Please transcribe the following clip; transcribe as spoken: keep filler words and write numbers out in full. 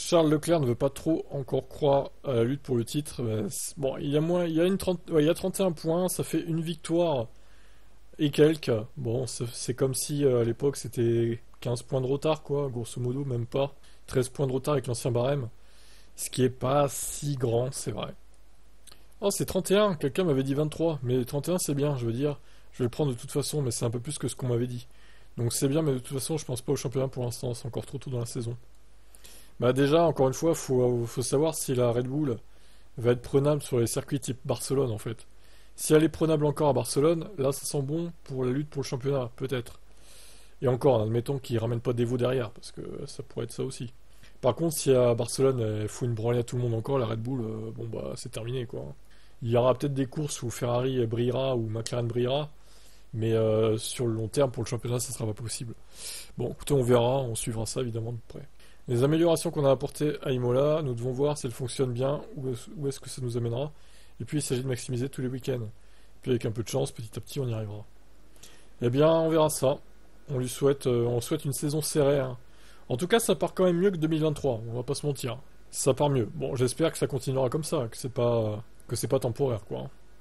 Charles Leclerc ne veut pas trop encore croire à la lutte pour le titre. Bah, c'est- bon, il y a moins, il y a une trente, ouais, il y a trente et un points, ça fait une victoire et quelques. Bon, c'est c'est comme si euh, à l'époque c'était quinze points de retard, quoi, grosso modo, même pas. treize points de retard avec l'ancien barème. Ce qui est pas si grand, c'est vrai. Oh, c'est trente et un, quelqu'un m'avait dit vingt-trois, mais trente et un c'est bien, je veux dire. Je vais le prendre de toute façon, mais c'est un peu plus que ce qu'on m'avait dit. Donc c'est bien, mais de toute façon, je pense pas au championnat pour l'instant, c'est encore trop tôt dans la saison. Bah déjà, encore une fois, faut, faut savoir si la Red Bull va être prenable sur les circuits type Barcelone en fait. Si elle est prenable encore à Barcelone, là ça sent bon pour la lutte pour le championnat, peut-être. Et encore, en admettant qu'ils ramènent pas Devo derrière, parce que ça pourrait être ça aussi. Par contre, si à Barcelone elle fout une branlée à tout le monde encore, la Red Bull, euh, bon bah c'est terminé quoi. Il y aura peut-être des courses où Ferrari brillera ou McLaren brillera, mais euh, sur le long terme, pour le championnat, ça sera pas possible. Bon, écoutez, on verra, on suivra ça évidemment de près. Les améliorations qu'on a apportées à Imola, nous devons voir si elles fonctionnent bien, où est-ce où est-ce que ça nous amènera. Et puis il s'agit de maximiser tous les week-ends. Puis avec un peu de chance, petit à petit, on y arrivera. Eh bien, on verra ça. On lui souhaite, euh, on souhaite une saison serrée, hein. En tout cas, ça part quand même mieux que deux mille vingt-trois, on va pas se mentir. Ça part mieux. Bon, j'espère que ça continuera comme ça, que c'est pas, que c'est pas temporaire, quoi.